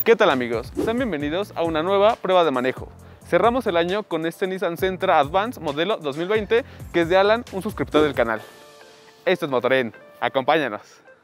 ¿Qué tal amigos? Sean bienvenidos a una nueva prueba de manejo. Cerramos el año con este Nissan Sentra Advance modelo 2020 que es de Alan, un suscriptor del canal. Esto es Motoren, acompáñanos.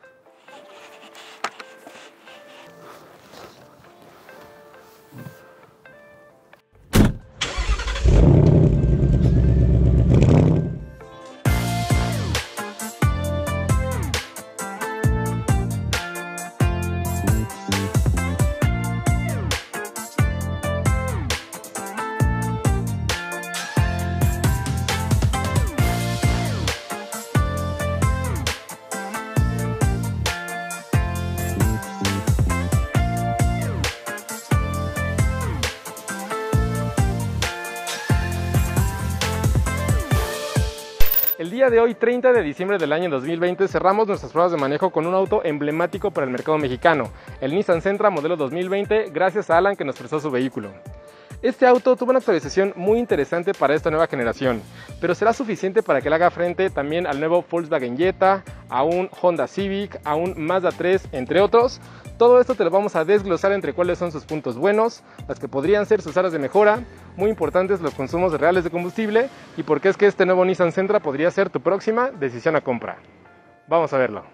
El día de hoy, 30 de diciembre del año 2020, cerramos nuestras pruebas de manejo con un auto emblemático para el mercado mexicano, el Nissan Sentra modelo 2020, gracias a Alan que nos prestó su vehículo. Este auto tuvo una actualización muy interesante para esta nueva generación, pero será suficiente para que le haga frente también al nuevo Volkswagen Jetta, a un Honda Civic, a un Mazda 3, entre otros. Todo esto te lo vamos a desglosar entre cuáles son sus puntos buenos, las que podrían ser sus áreas de mejora, muy importantes los consumos reales de combustible y por qué es que este nuevo Nissan Sentra podría ser tu próxima decisión a compra. Vamos a verlo.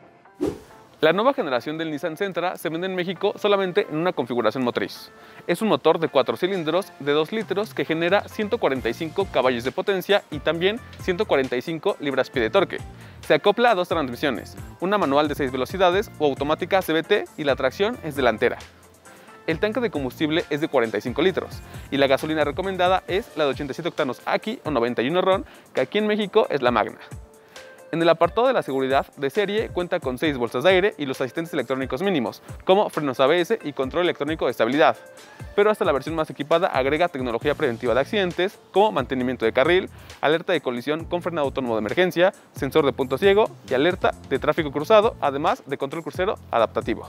La nueva generación del Nissan Sentra se vende en México solamente en una configuración motriz. Es un motor de 4 cilindros de 2 litros que genera 145 caballos de potencia y también 145 libras-pie de torque. Se acopla a dos transmisiones, una manual de 6 velocidades o automática CVT y la tracción es delantera. El tanque de combustible es de 45 litros y la gasolina recomendada es la de 87 octanos AKI o 91 RON, que aquí en México es la Magna. En el apartado de la seguridad de serie cuenta con 6 bolsas de aire y los asistentes electrónicos mínimos, como frenos ABS y control electrónico de estabilidad. Pero hasta la versión más equipada agrega tecnología preventiva de accidentes, como mantenimiento de carril, alerta de colisión con frenado autónomo de emergencia, sensor de punto ciego y alerta de tráfico cruzado, además de control crucero adaptativo.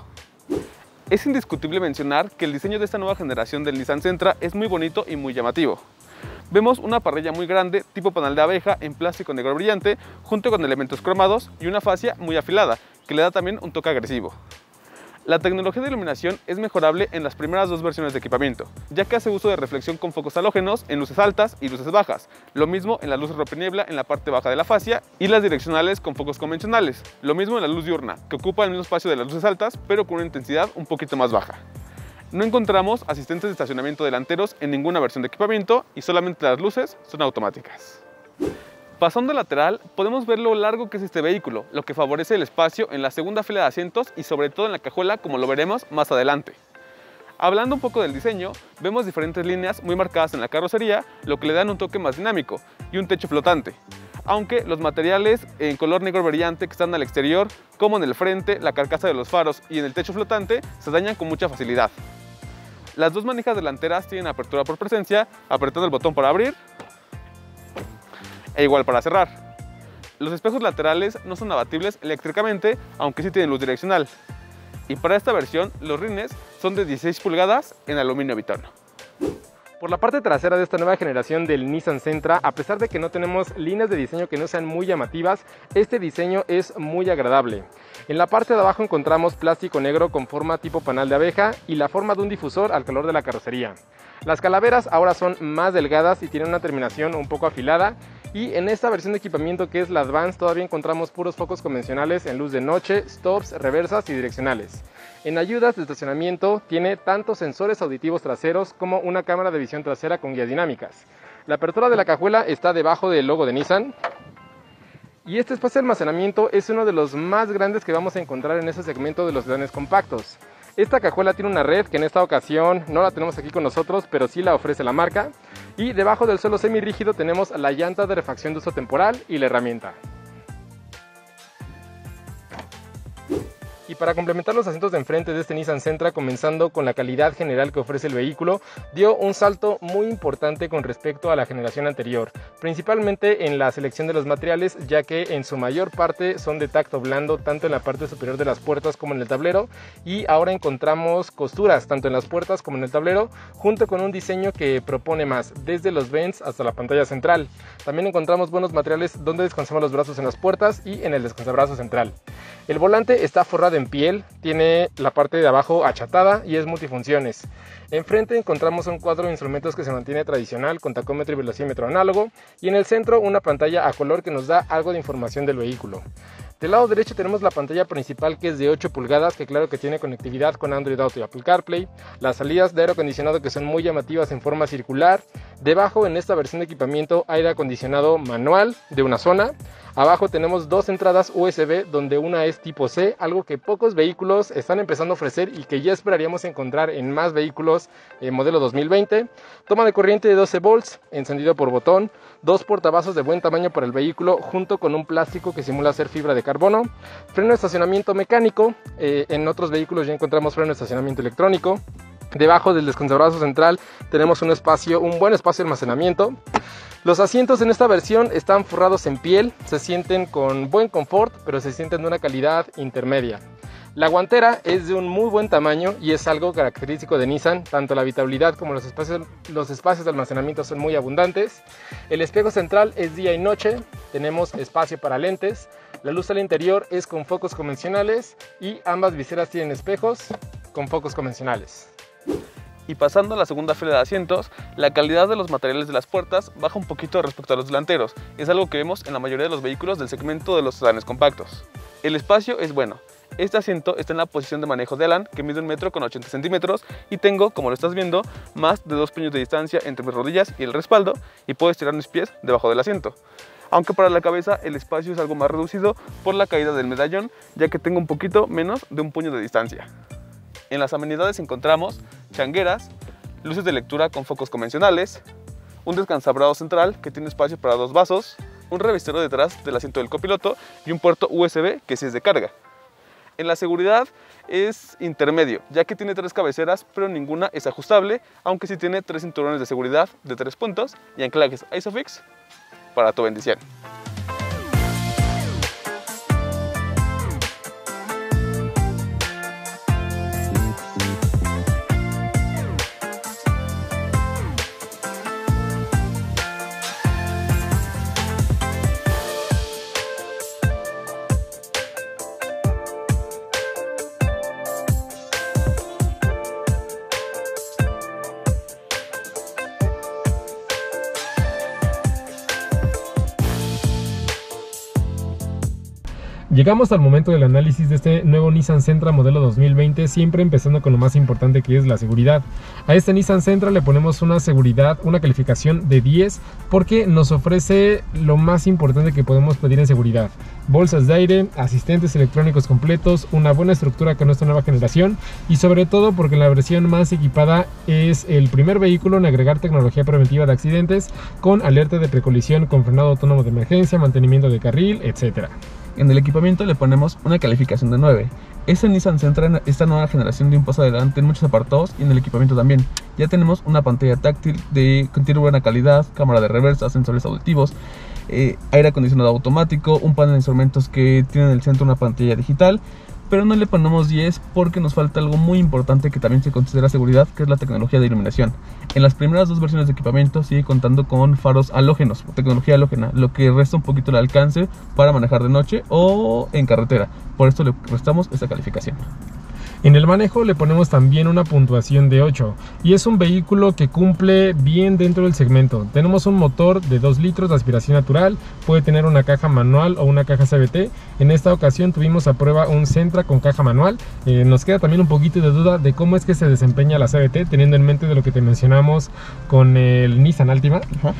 Es indiscutible mencionar que el diseño de esta nueva generación del Nissan Sentra es muy bonito y muy llamativo. Vemos una parrilla muy grande tipo panal de abeja en plástico negro brillante junto con elementos cromados y una fascia muy afilada que le da también un toque agresivo. La tecnología de iluminación es mejorable en las primeras dos versiones de equipamiento, ya que hace uso de reflexión con focos halógenos en luces altas y luces bajas, lo mismo en las luces rompeniebla en la parte baja de la fascia y las direccionales con focos convencionales, lo mismo en la luz diurna, que ocupa el mismo espacio de las luces altas pero con una intensidad un poquito más baja. No encontramos asistentes de estacionamiento delanteros en ninguna versión de equipamiento y solamente las luces son automáticas. Pasando al lateral, podemos ver lo largo que es este vehículo, lo que favorece el espacio en la segunda fila de asientos y sobre todo en la cajuela, como lo veremos más adelante. Hablando un poco del diseño, vemos diferentes líneas muy marcadas en la carrocería, lo que le dan un toque más dinámico y un techo flotante. Aunque los materiales en color negro brillante que están al exterior, como en el frente, la carcasa de los faros y en el techo flotante, se dañan con mucha facilidad. Las dos manijas delanteras tienen apertura por presencia, apretando el botón para abrir e igual para cerrar. Los espejos laterales no son abatibles eléctricamente, aunque sí tienen luz direccional. Y para esta versión, los rines son de 16 pulgadas en aluminio bitono. Por la parte trasera de esta nueva generación del Nissan Sentra, a pesar de que no tenemos líneas de diseño que no sean muy llamativas, este diseño es muy agradable. En la parte de abajo encontramos plástico negro con forma tipo panal de abeja y la forma de un difusor al calor de la carrocería. Las calaveras ahora son más delgadas y tienen una terminación un poco afilada. Y en esta versión de equipamiento que es la Advance todavía encontramos puros focos convencionales en luz de noche, stops, reversas y direccionales. En ayudas de estacionamiento tiene tanto sensores auditivos traseros como una cámara de visión trasera con guías dinámicas. La apertura de la cajuela está debajo del logo de Nissan. Y este espacio de almacenamiento es uno de los más grandes que vamos a encontrar en este segmento de los sedanes compactos. Esta cajuela tiene una red que en esta ocasión no la tenemos aquí con nosotros, pero sí la ofrece la marca. Y debajo del suelo semirrígido tenemos la llanta de refacción de uso temporal y la herramienta. Y para complementar los asientos de enfrente de este Nissan Sentra, comenzando con la calidad general que ofrece el vehículo, dio un salto muy importante con respecto a la generación anterior, principalmente en la selección de los materiales, ya que en su mayor parte son de tacto blando, tanto en la parte superior de las puertas como en el tablero, y ahora encontramos costuras tanto en las puertas como en el tablero, junto con un diseño que propone más, desde los vents hasta la pantalla central. También encontramos buenos materiales donde descansamos los brazos en las puertas y en el descansabrazos central. El volante está forrado en piel, tiene la parte de abajo achatada y es multifunciones. Enfrente encontramos un cuadro de instrumentos que se mantiene tradicional con tacómetro y velocímetro análogo, y en el centro una pantalla a color que nos da algo de información del vehículo. Del lado derecho tenemos la pantalla principal, que es de 8 pulgadas, que claro que tiene conectividad con Android Auto y Apple CarPlay. Las salidas de aire acondicionado que son muy llamativas en forma circular. Debajo, en esta versión de equipamiento, aire acondicionado manual de una zona. Abajo tenemos dos entradas USB, donde una es tipo C, algo que pocos vehículos están empezando a ofrecer y que ya esperaríamos encontrar en más vehículos modelo 2020. Toma de corriente de 12 volts, encendido por botón, dos portavasos de buen tamaño para el vehículo, junto con un plástico que simula ser fibra de carbono. Freno de estacionamiento mecánico, en otros vehículos ya encontramos freno de estacionamiento electrónico. Debajo del desconservador central tenemos un buen espacio de almacenamiento. Los asientos en esta versión están forrados en piel, se sienten con buen confort, pero se sienten de una calidad intermedia. La guantera es de un muy buen tamaño y es algo característico de Nissan. Tanto la habitabilidad como los espacios de almacenamiento son muy abundantes. El espejo central es día y noche, tenemos espacio para lentes. La luz al interior es con focos convencionales y ambas viseras tienen espejos con focos convencionales. Y pasando a la segunda fila de asientos, la calidad de los materiales de las puertas baja un poquito respecto a los delanteros. Es algo que vemos en la mayoría de los vehículos del segmento de los sedanes compactos. El espacio es bueno. Este asiento está en la posición de manejo de Alan, que mide 1,80 m y tengo, como lo estás viendo, más de 2 puños de distancia entre mis rodillas y el respaldo, y puedo estirar mis pies debajo del asiento. Aunque para la cabeza el espacio es algo más reducido por la caída del medallón, ya que tengo un poquito menos de un puño de distancia. En las amenidades encontramos changueras, luces de lectura con focos convencionales, un descansabrado central que tiene espacio para 2 vasos, un revistero detrás del asiento del copiloto y un puerto USB que sí es de carga. En la seguridad es intermedio, ya que tiene 3 cabeceras, pero ninguna es ajustable, aunque sí tiene 3 cinturones de seguridad de 3 puntos y anclajes ISOFIX para tu bendición. Llegamos al momento del análisis de este nuevo Nissan Sentra modelo 2020, siempre empezando con lo más importante, que es la seguridad. A este Nissan Sentra le ponemos una calificación de 10, porque nos ofrece lo más importante que podemos pedir en seguridad: bolsas de aire, asistentes electrónicos completos, una buena estructura con esta nueva generación, y sobre todo porque la versión más equipada es el primer vehículo en agregar tecnología preventiva de accidentes, con alerta de precolisión, con frenado autónomo de emergencia, mantenimiento de carril, etc. En el equipamiento le ponemos una calificación de 9. Este Nissan Sentra, esta nueva generación, de un paso adelante en muchos apartados, y en el equipamiento también. Ya tenemos una pantalla táctil que tiene buena calidad, cámara de reversa, sensores auditivos, aire acondicionado automático, un panel de instrumentos que tiene en el centro una pantalla digital. Pero no le ponemos 10 porque nos falta algo muy importante que también se considera seguridad, que es la tecnología de iluminación. En las primeras 2 versiones de equipamiento sigue contando con faros halógenos, tecnología halógena, lo que resta un poquito el alcance para manejar de noche o en carretera. Por esto le restamos esta calificación. En el manejo le ponemos también una puntuación de 8, y es un vehículo que cumple bien dentro del segmento. Tenemos un motor de 2 litros de aspiración natural, puede tener una caja manual o una caja CVT. En esta ocasión tuvimos a prueba un Sentra con caja manual. Nos queda también un poquito de duda de cómo es que se desempeña la CVT, teniendo en mente de lo que te mencionamos con el Nissan Altima.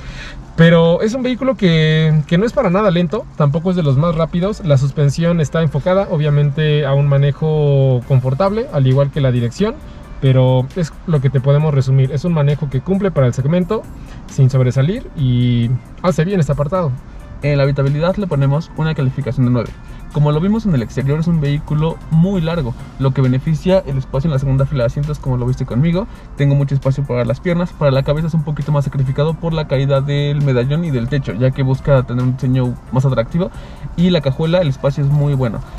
Pero es un vehículo que no es para nada lento, tampoco es de los más rápidos. La suspensión está enfocada obviamente a un manejo confortable, al igual que la dirección, pero es lo que te podemos resumir. Es un manejo que cumple para el segmento sin sobresalir y hace bien este apartado. En la habitabilidad le ponemos una calificación de 9. Como lo vimos en el exterior, es un vehículo muy largo, lo que beneficia el espacio en la segunda fila de asientos, como lo viste conmigo. Tengo mucho espacio para las piernas. Para la cabeza es un poquito más sacrificado por la caída del medallón y del techo, ya que busca tener un diseño más atractivo. Y la cajuela, el espacio es muy bueno.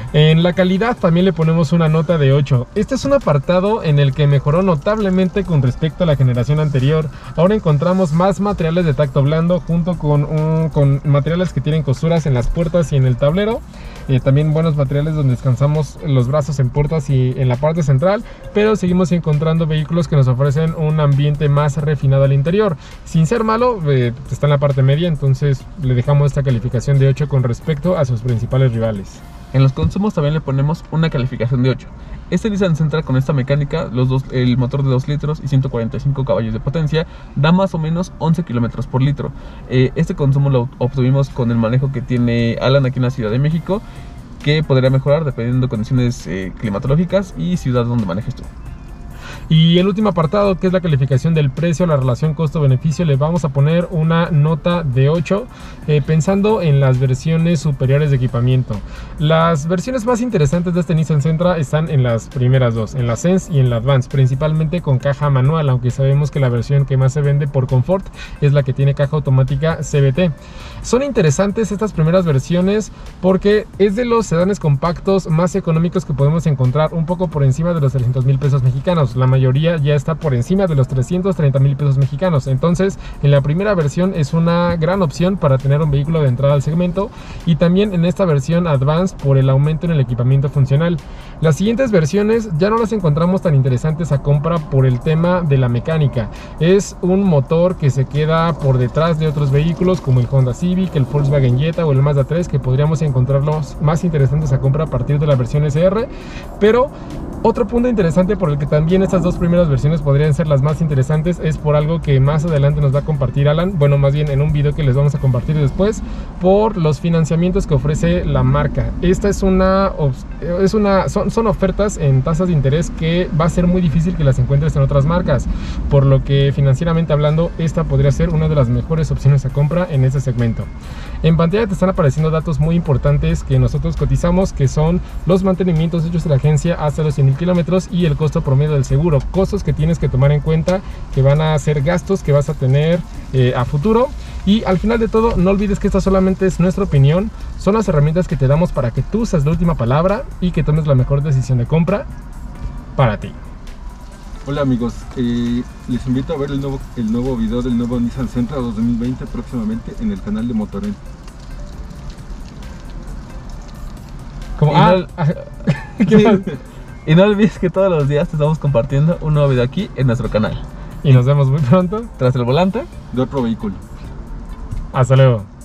En la calidad también le ponemos una nota de 8. Este es un apartado en el que mejoró notablemente con respecto a la generación anterior. Ahora encontramos más materiales de tacto blando junto con materiales que tienen costuras en las puertas y en el tablero. También buenos materiales donde descansamos los brazos en puertas y en la parte central, pero seguimos encontrando vehículos que nos ofrecen un ambiente más refinado al interior. Sin ser malo, está en la parte media, entonces le dejamos esta calificación de 8 con respecto a sus principales rivales. En los consumos también le ponemos una calificación de 8. Este Nissan Sentra con esta mecánica, el motor de 2 litros y 145 caballos de potencia, da más o menos 11 kilómetros por litro. Este consumo lo obtuvimos con el manejo que tiene Alan aquí en la Ciudad de México, que podría mejorar dependiendo de condiciones climatológicas y ciudad donde manejes tú. Y el último apartado, que es la calificación del precio, la relación costo-beneficio, le vamos a poner una nota de 8, pensando en las versiones superiores de equipamiento. Las versiones más interesantes de este Nissan Sentra están en las primeras dos, en la Sense y en la Advance, principalmente con caja manual, aunque sabemos que la versión que más se vende por confort es la que tiene caja automática CVT. Son interesantes estas primeras versiones porque es de los sedanes compactos más económicos que podemos encontrar, un poco por encima de los 300,000 pesos mexicanos. La mayoría ya está por encima de los 330,000 pesos mexicanos. Entonces, en la primera versión es una gran opción para tener un vehículo de entrada al segmento, y también en esta versión Advance por el aumento en el equipamiento funcional. Las siguientes versiones ya no las encontramos tan interesantes a compra por el tema de la mecánica. Es un motor que se queda por detrás de otros vehículos como el Honda Civic, el Volkswagen Jetta o el Mazda 3, que podríamos encontrarlos más interesantes a compra a partir de la versión SR. Pero otro punto interesante por el que también estas dos primeras versiones podrían ser las más interesantes es por algo que más adelante nos va a compartir Alan, bueno, más bien en un video que les vamos a compartir después, por los financiamientos que ofrece la marca. Esta son ofertas en tasas de interés que va a ser muy difícil que las encuentres en otras marcas, por lo que financieramente hablando esta podría ser una de las mejores opciones a compra en este segmento. En pantalla te están apareciendo datos muy importantes que nosotros cotizamos, que son los mantenimientos hechos en la agencia hasta los 100,000 kilómetros y el costo promedio del seguro, costos que tienes que tomar en cuenta, que van a ser gastos que vas a tener a futuro. Y al final de todo, no olvides que esta solamente es nuestra opinión, son las herramientas que te damos para que tú seas la última palabra y que tomes la mejor decisión de compra para ti. Hola amigos, les invito a ver el nuevo video del nuevo Nissan Sentra 2020 próximamente en el canal de Motoren. Y no olvides que todos los días te estamos compartiendo un nuevo video aquí en nuestro canal. Y nos vemos muy pronto tras el volante de otro vehículo. Hasta luego.